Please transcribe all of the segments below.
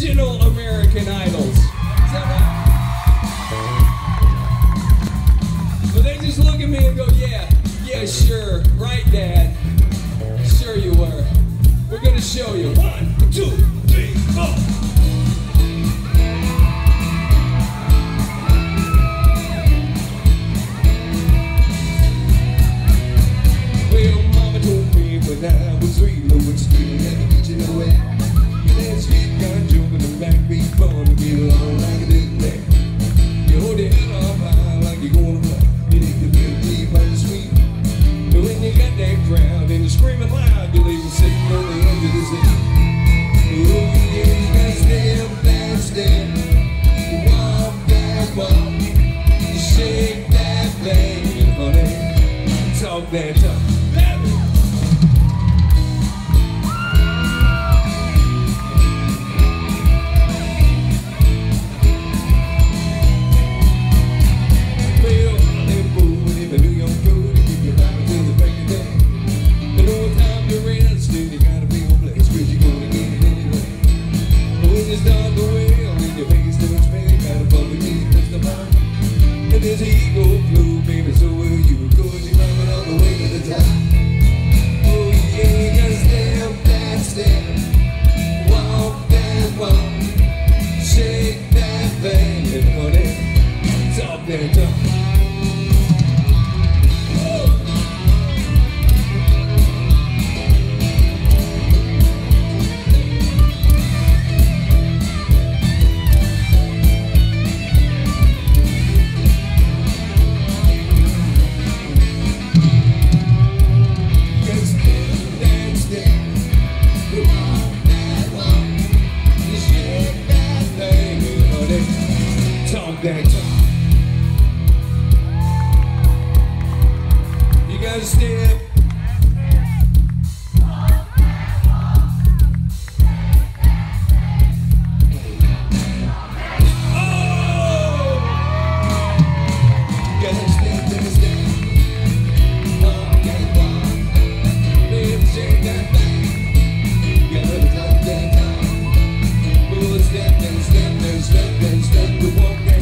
original American Idols. Is that right? So they just look at me and go, yeah, sure, right, Dad. Sure you were. We're gonna show you. 1, 2, 3, 4. Well, Mama told me when I was 3, no one still had to get you nowhere. That street got jumping the back beat, fun to get along like a big man. You hold your head up high like you're gonna fly. You need to get deep on the street. But when you got that crowd and you're screaming loud, you'll even sitting on the edge of the seat. Oh yeah, you gotta step that step, walk that walk, shake that thing, honey, talk that talk. There's an ego flow, baby, so will you. Cause you're climbing all the way to the top. Oh yeah, you gotta step that step, walk that walk, shake that thing, and honey, talk that talk. That time. You gotta step. Oh! You gotta step, step. Walk that walk. Baby, shake that thing. You gotta talk that talk. Oh, step and step and step and step to walk that.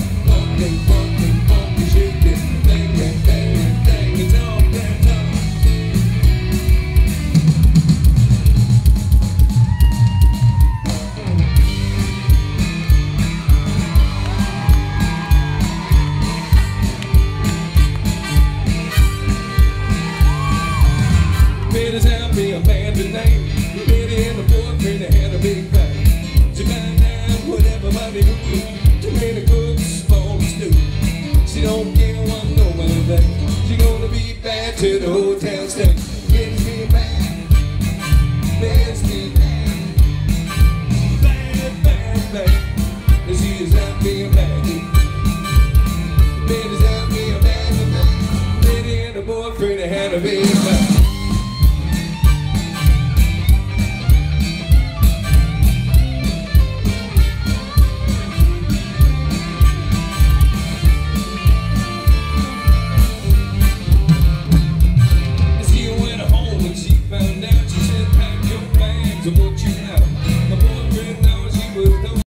Better tell me a man tonight. Betty and the boyfriend had a big fight. She found out what everybody knew. Too many cooks for the stew. She don't care what nobody thinks. She gonna be back to the hotel stay. Let's get back. Let's get back. Back. And she is out being back. Betty's out being back tonight. Betty and the boyfriend had a big